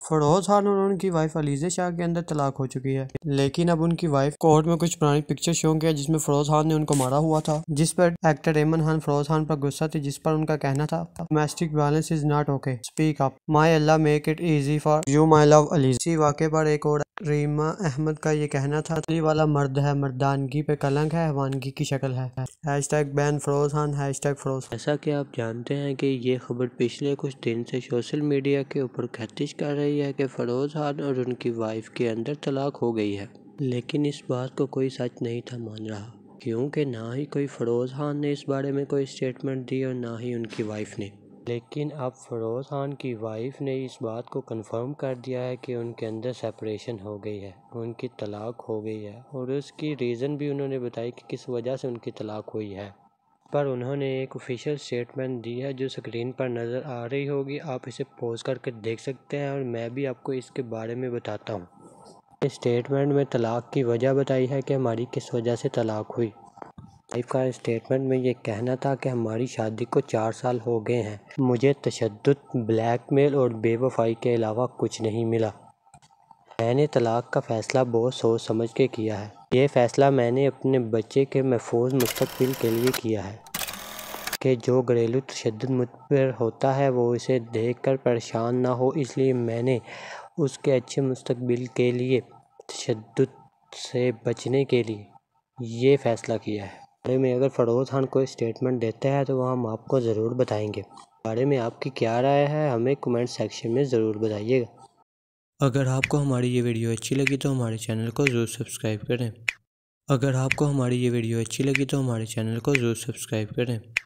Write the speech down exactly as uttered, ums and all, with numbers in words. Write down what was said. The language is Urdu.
فروز خان اور ان کی وائف علیزہ شاہ کے اندر طلاق ہو چکی ہے، لیکن اب ان کی وائف کورٹ میں کچھ پرانی پکچر شو کیا جس میں فروز خان نے ان کو مارا ہوا تھا، جس پر ایکٹر ایمن خان فروز خان پر غصہ تھی، جس پر ان کا کہنا تھا domestic violence is not okay, speak up my اللہ make it easy for you my love Aliza. اسی واقعے پر ایک اور ریما احمد کا یہ کہنا تھا علی والا مرد ہے، مردانگی پہ کلنک ہے، حیوانگی کی شکل ہے، hashtag ban Feroze Khan, hashtag Feroze. جیسا کہ آپ جانتے ہیں کہ یہ خبر پچھلے کچھ دن سے سوشل میڈیا کے اوپر گردش کر رہی ہے کہ فروز خان اور ان کی وائف کے اندر طلاق ہو گئی ہے، لیکن اس بات کو کوئی سچ نہیں تھا مان رہا، کیونکہ نہ ہی کوئی فروز خان نے اس بارے میں کوئی سٹیٹمنٹ دی اور نہ ہی ان کی وائف نے۔ لیکن اب فروز خان کی وائف نے اس بات کو کنفرم کر دیا ہے کہ ان کے اندر سیپریشن ہو گئی ہے، ان کی طلاق ہو گئی ہے، اور اس کی ریزن بھی انہوں نے بتائی کہ کس وجہ سے ان کی طلاق ہوئی ہے۔ پر انہوں نے ایک آفیشیل سٹیٹمنٹ دی ہے جو سکرین پر نظر آ رہی ہوگی، آپ اسے پوز کر کے دیکھ سکتے ہیں، اور میں بھی آپ کو اس کے بارے میں بتاتا ہوں۔ اس سٹیٹمنٹ میں طلاق کی وجہ بتائی ہے کہ ہماری کس وجہ سے طلاق ہوئی۔ وائف کا سٹیٹمنٹ میں یہ کہنا تھا کہ ہماری شادی کو چار سال ہو گئے ہیں، مجھے تشدد، بلیک میل اور بے وفائی کے علاوہ کچھ نہیں ملا۔ میں نے طلاق کا فیصلہ بہت سوچ سمجھ کے کیا ہے۔ یہ فیصلہ میں نے اپنے بچے کے محفوظ مستقبل کے لیے کیا ہے کہ جو گھریلو تشدد مجھ پر ہوتا ہے وہ اسے دیکھ کر پریشان نہ ہو، اس لیے میں نے اس کے اچھے مستقبل کے لیے تشدد سے بچنے کے لیے یہ فیصلہ کیا ہے۔ بارے میں اگر فروز خان کوئی سٹیٹمنٹ دیتے ہیں تو وہ ہم آپ کو ضرور بتائیں گے۔ بارے میں آپ کی کیا رائے ہے ہمیں کمنٹ سیکشن میں ضرور بتائیے گا۔ اگر آپ کو ہماری یہ ویڈیو اچھی لگی تو ہمارے چینل کو ضرور سبسکرائب کریں۔ اگر آپ کو ہماری یہ ویڈیو اچھی لگی تو ہمارے چینل کو ضرور سبسکرائب کریں۔